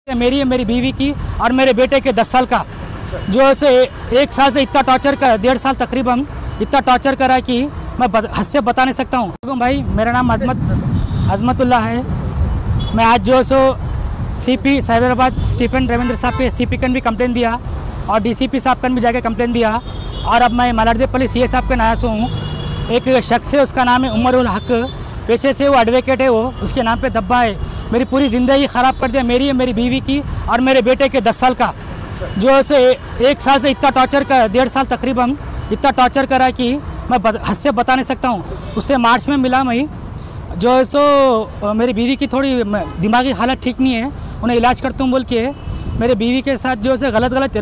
मेरी बीवी की और मेरे बेटे के 10 साल का जो है एक साल से इतना टॉर्चर कर 1.5 साल तकरीबन इतना टॉर्चर करा कि मैं हद से बता नहीं सकता हूँ। भाई मेरा नाम अजमतुल्ला है। मैं आज जो सो सीपी साइबराबाद स्टीफन रविंद्र साहब पे सीपी कन भी कंप्लेन दिया और डीसीपी साहब कन भी जाकर कंप्लेन दिया और अब मैं मलारदेपल्ली सीए साहब के नाया से हूँ। एक शख्स है, उसका नाम है उमर उल हक, पेशे से वो एडवोकेट है, वो उसके नाम पे दब्बा है। मेरी पूरी ज़िंदगी ख़राब कर दिया, मेरी बीवी की और मेरे बेटे के 10 साल का जो है एक साल से इतना टॉर्चर कर 1.5 साल तकरीबन इतना टॉर्चर करा कि मैं हद से बता नहीं सकता हूँ। उससे मार्च में मिला मैं जो है सो मेरी बीवी की थोड़ी दिमागी हालत ठीक नहीं है, उन्हें इलाज करता हूँ बोल के मेरे बीवी के साथ जो है गलत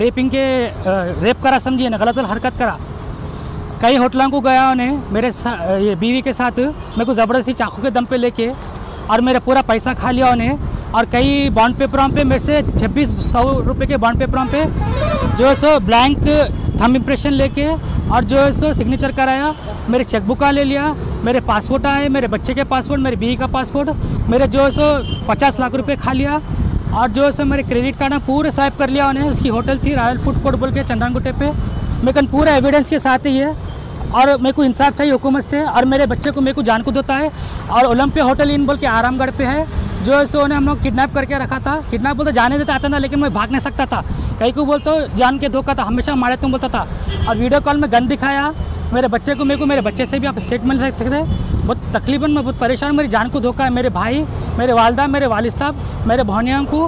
रेप करा, समझिए ना, गलत हरकत करा। कई होटलों को गया उन्हें मेरे ये बीवी के साथ मेरे को ज़बरदस्ती चाकू के दम पे लेके और मेरा पूरा पैसा खा लिया उन्हें। और कई बॉन्ड पेपरों पे मेरे से 2600 रुपये के बॉन्ड पेपरों पे जो है सो ब्लैंक थंब इम्प्रेशन लेके और जो है सो सिग्नेचर कराया। मेरे चेकबुक ले लिया, मेरे पासपोर्ट आए, मेरे बच्चे के पासपोर्ट, मेरी बीवी का पासपोर्ट, मेरे जो है सो 50 लाख रुपए खा लिया और जो है सो मेरे क्रेडिट कार्ड पूरे स्वाइप कर लिया उन्हें। उसकी होटल थी रॉयल फूड कोर्ट बोल के चंद्रानगुट्टे पे, मेरे पूरा एविडेंस के साथ ही है और मेरे को इंसाफ था हुकूमत से। और मेरे बच्चे को मेरे को जान को देता है और ओलंपिया होटल इन बोल के आरामगढ़ पे है जो है सो उन्हें हम लोग किडनैप करके रखा था। किडनैप बोलते जाने देता आता था लेकिन मैं भाग नहीं सकता था, कहीं को बोलता जान के धोखा था, हमेशा मारे तुम बोलता था। और वीडियो कॉल में गन दिखाया मेरे बच्चे को, मेरे बच्चे से भी आप स्टेटमेंट ले सकते थे। बहुत तकलीफन मैं बहुत परेशान, मेरी जान को धोखा है। मेरे भाई, मेरे वालदा, मेरे वालिद साहब, मेरे भौनिया को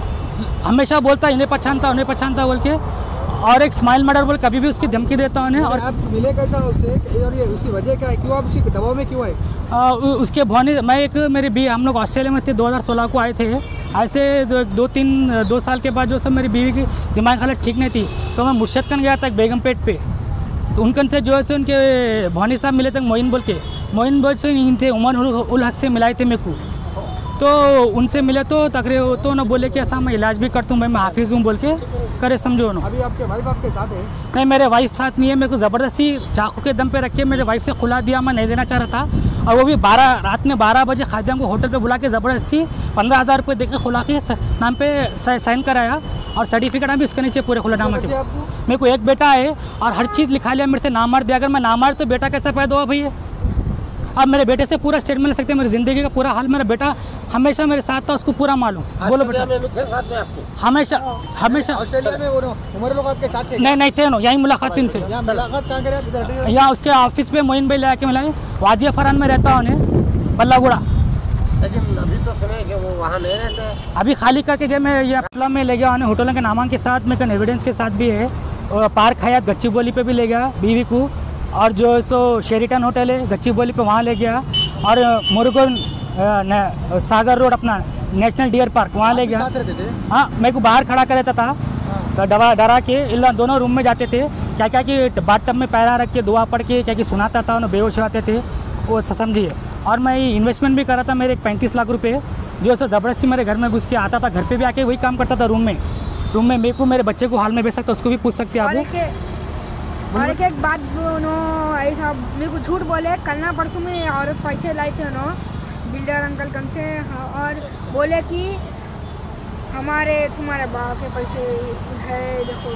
हमेशा बोलता इन्हें पहचानता बोल के और एक स्माइल मर्डर बोल कभी भी उसकी धमकी देता उन्हें। और आप मिले कैसा उससे और ये उसकी वजह क्या है, क्यों आप उसकी दबाव में क्यों आए? उसके भौनी मैं एक मेरे भी हम लोग ऑस्ट्रेलिया में थे 2016 को आए थे। ऐसे 2 साल के बाद जो सब मेरी बीवी की दिमाग हालत ठीक नहीं थी तो मैं मुर्शदकन गया था बेगमपेट पे, तो उनकन से जो है सो उनके भौनी साहब मिले थे मोइन बोल से इनसे उमर उल हक से मिलाए थे मेरे को। तो उनसे मिले तो तकरीबन तो ना बोले कि ऐसा मैं इलाज भी करता हूँ, मैं हाफिज़ हूँ बोल के करे, समझो ना। अभी आपके वाइफ आपके साथ है? नहीं, मेरे वाइफ साथ नहीं है। मेरे को ज़बरदस्ती चाकू के दम पे रख के मेरे वाइफ से खुला दिया, मैं नहीं देना चाह रहा था और वो भी रात में 12 बजे खादिम को होटल पे बुला के ज़बरदस्ती 15,000 रुपये दे के खुला के नाम पे साइन कराया और सर्टिफिकेट भी उसके नीचे पूरे खुला नाम के। मेरे को एक बेटा है और हर चीज़ लिखा लिया मेरे से, नामार दिया। अगर मैं नामार तो बेटा कैसे पैदा हुआ भैया? अब मेरे बेटे से पूरा स्टेटमेंट ले सकते हैं, मेरी ज़िंदगी का पूरा हाल। मेरा बेटा हमेशा मेरे साथ था, उसको पूरा मालूम। बोलो बेटा, हमेशा ऑस्ट्रेलिया में उमर लोग आपके साथ थे? नहीं थे ना, यहीं मुलाकात इनसे। मुलाकात कहाँ करें? यहाँ उसके ऑफिस पे मोइन भाई ले आके मिलाए, वादिया फरान में रहता उन्हें बल्लागुड़ा। लेकिन अभी तो सुने कि वो वहाँ नहीं रहते। अभी खाली करके गए, मैं ये मतलब में ले गया उन्हें होटलों के नामांकन के साथ में एविडेंस के साथ भी है। पार्क हयात गच्चीबोली पे भी ले गया बीवी को और जो है सो शेरिटन होटल है गच्चीबोली पे वहाँ ले गया और मुरुगन सागर रोड अपना नेशनल डियर पार्क वहाँ ले गया। हाँ, मेरे को बाहर खड़ा कर देता था तो डरा के इन दोनों रूम में जाते थे, क्या कि बाथटब में पैरा रख के दुआ पढ़ के क्या सुनाता था, उन्हें बेहोश आते थे वो समझिए। और मैं इन्वेस्टमेंट भी करा था, मेरे 35 लाख रुपये जो सो ज़बरदस्ती मेरे घर में घुस के आता था, घर पे भी आके वही काम करता था रूम में मेरे को मेरे बच्चे को हाल में भेज सकता, उसको भी पूछ सकते हैं आप। और एक बात ऐसा मेरे को झूठ बोले, कल ना परसों में और पैसे लाए थे बिल्डर अंकल कम से और बोले कि तुम्हारे बाप के पैसे है, देखो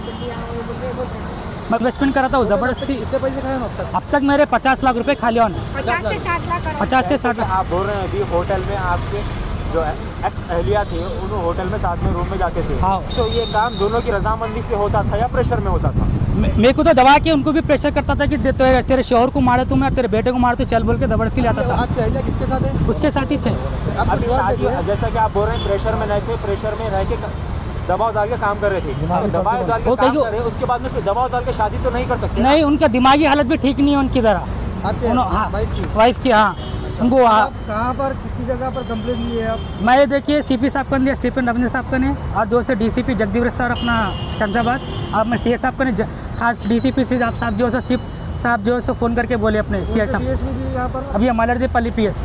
मैं इन्वेस्टमेंट करा था वो ज़बरदस्ती। कितने पैसे खाए अब तक मेरे 50 लाख रुपए खा लिया उन्हें। 50 से 60 लाख। 50 से 60 लाख। आप बोल रहे हैं अभी होटल में आपके जो एक्स अहलिया थे उन होटल में साथ में रूम में जाते थे। हाँ। तो ये काम दोनों की रजामंदी से होता था या प्रेशर में होता था? मेरे को तो दबा के उनको भी प्रेशर करता था कि तेरे शोहर को मारे तुम्हें और तेरे बेटे को मारे तो चल बोल के जबरदस्ती लाता था। आपके अहलिया किसके साथ है? उसके साथ ही थे। अभी जैसा कि आप बोल रहे हैं प्रेशर में नहीं थे, प्रेशर में रह के दबाव डाल के काम कर रहे थे, दबाव डाल के काम कर रहे, उसके बाद में फिर दबाव डाल के शादी तो नहीं कर सकते? नहीं, उनका दिमागी हालत भी ठीक नहीं है उनकी तरह वाइफ की। हाँ, उनको कहाँ पर किसी जगह पर कंप्लेंट दी है आप? मैं देखिए सीपी साहब का दिया, स्टीफन रविंद्र साहब का ने, और 2 से डीसीपी जगदीप सर अपना शमशाबाद, और मैं सीए साहब का ने खास डीसीपी से आप साहब जो है सिप साहब जो है फ़ोन करके बोले अपने सीए साहब अभी मलारदेपल्ली PS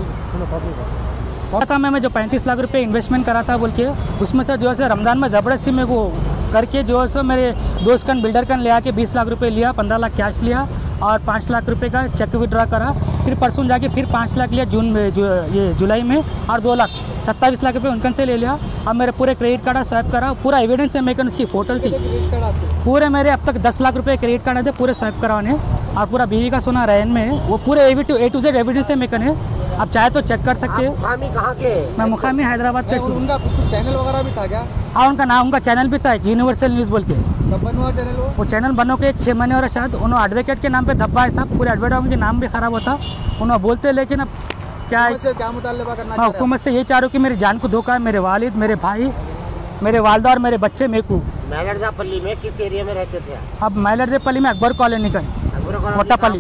था। मैं जो 35 लाख रुपए इन्वेस्टमेंट करा था बोल के उसमें से जो है रमज़ान में ज़बरदस्ती मेरे को करके जो है सो मेरे दोस्त कन बिल्डर कन ले आके 20 लाख रुपए लिया, 15 लाख कैश लिया और 5 लाख रुपए का चेक विड्रॉ करा। फिर परसों जाके फिर 5 लाख लिया जून में, ये जुलाई में, और 2 लाख 27 लाख रुपये उनकन से ले लिया। अब मेरे पूरे क्रेडिट कार्ड स्वैप करा, पूरा एविडेंस है, मेरे उसकी फोटो थी क्रेडिट कार्ड आपके? पूरे मेरे अब तक 10 लाख रुपए क्रेडिट कार्ड थे, पूरे स्वैप कराने। और पूरा बीवी का सोना रैन में है, वो पूरे A to Z एविडेंस है मेरे कने। आप चाहे तो चेक कर सकते हैं। मुकामी कहाँ के? मैं मुकामी हैदराबाद पे। उनका कुछ चैनल वगैरह भी था क्या? हाँ, उनका चैनल भी था, यूनिवर्सल न्यूज़ बोल के। कब बना हुआ चैनल वो? चैनल बनो के 6 महीने और शायद उन्होंने एडवोकेट के नाम पे धब्बा है साहब, पूरे एडवोकेट के नाम भी खराब होता उन्होंने बोलते। लेकिन अब क्या है, क्या मुतालबा करना मैं हुकूमत से ये चाह रहा हूँ कि मेरी जान को धोखा है, मेरे वालिद, मेरे भाई, मेरे वालदा और मेरे बच्चे मेरे को। मैलरदापल्ली में किस एरिया में रहते थे? अब मैलरदेपल्ली में अकबर कॉलोनी का, मोटापल्ली।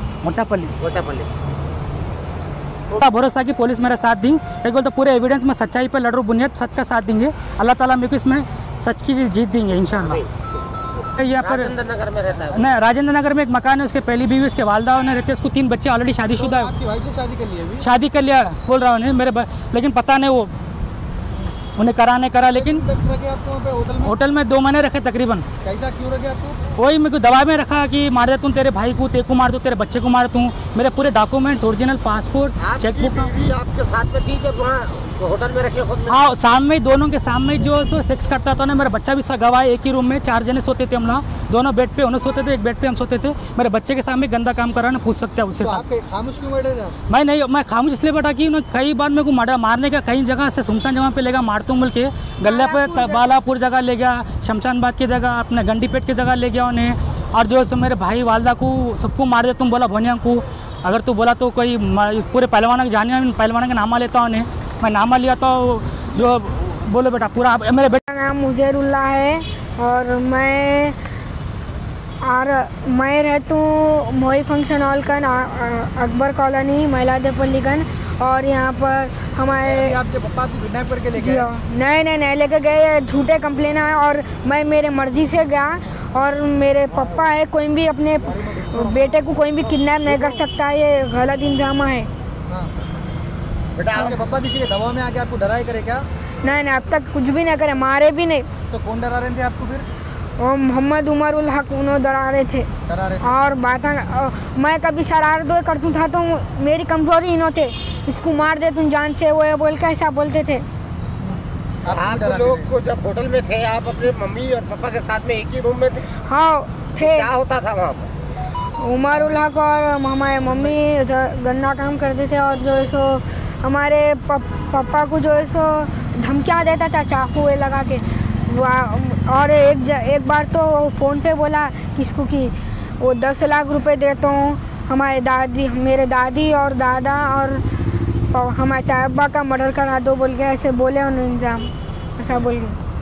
का भरोसा कि पुलिस मेरा साथ दी, एक बोलते पूरे एविडेंस में सच्चाई पर लड़ रहा हूं, बुनियाद सच का साथ देंगे, अल्लाह ताला मेरे को इसमें सच की जीत देंगे इंशाल्लाह। यहाँ पर राजेंद्र नगर में रहता है? नहीं, राजेंद्र नगर में एक मकान है, उसके पहली बीवी उसके वालदा ने रहते, उसको 3 बच्चे ऑलरेडी शादीशुदा है। आपकी भाई से शादी कर लिया? शादी कर लिया बोल रहा हूँ मेरे, लेकिन पता नहीं वो उन्हें करा, लेकिन होटल में 2 महीने रखे तकरीबन। कैसा क्यों रखे आपको? वही मेरे को दबाव में रखा कि मार देता हूँ तेरे भाई को, तेरे को मार दूँ, तेरे बच्चे को मार दूँ। मेरे पूरे डॉक्यूमेंट्स, ओरिजिनल पासपोर्ट, चेकबुक आपके साथ में थी जब वहाँ होटल में रखे खुद? हाँ, सामने दोनों के सामने जो सो सेक्स करता था ना, मेरा बच्चा भी गवाह है। एक ही रूम में 4 जने सोते थे हम लोग, दोनों बेड पे उन्हें सोते थे, एक बेड पे हम सोते थे। मेरे बच्चे के सामने गंदा काम कर रहा है ना, पूछ सकते हैं उससे। खामोश क्यों बैठे थे? मैं खामोश इसलिए बैठा कि कई बार मेरे को मारने का, कई जगह से सुनसान जगह पे ले गया, मारता हूँ बोल के, गल्ला पे बालापुर जगह ले गया, शमशानबाद की जगह, अपने गंडीपेट की जगह ले गया उन्हें। और जो सो मेरे भाई वालदा को सबको मार देता हूँ, बोला भोनिया को, अगर तू बोला तो कोई पूरे पहलवान के जाने, पहलवान का नामा लेता हूँ उन्हें। मैं नामा लिया तो जो बोलो बेटा पूरा। मेरे बेटा मेरा नाम मुजैरुल्लाह है और मैं रहता हूँ मोई फंक्शन हॉल का अकबर कॉलोनी मैलादेपल्लीगंज। और यहाँ पर हमारे आपके पापा को किडनैप करके ले गए? नहीं लेके गए, झूठे कंप्लेन है और मैं मेरे मर्जी से गया। और मेरे पापा है, कोई भी अपने बेटे को कोई भी किडनैप नहीं कर सकता, ये गलत इंतजाम है। बेटा आपके पापा किसी के दबाव में आके आपको डराए करे क्या? नहीं, अब तक कुछ भी नहीं करे, मारे भी नहीं। तो कौन डरा रहे थे आपको फिर? और मोहम्मद उमरुल हक उन्होंने डरा रहे थे। और मैं कभी शरारत करता था तो मेरी कमजोरी इन्हों थे, इसको मार दे तुम जान से, वो बोल के ऐसा बोलते थे। आप लोग को जब होटल में थे, आप अपने मम्मी और पापा के साथ में एक ही रूम में थे? हाँ थे। क्या होता था वहाँ पर? उमरुल हक और हमारे मम्मी गंदा काम करते थे, और जो है सो हमारे पापा को जो है सो धमकियाँ देता था चाकू लगा के। और एक बार तो फ़ोन पे बोला किसको कि वो 10 लाख रुपए देता हूँ, मेरे दादी और दादा और हमारे तायब्बा का मर्डर करा दो बोल के ऐसे बोले उन्हें, इंजाम ऐसा बोल के।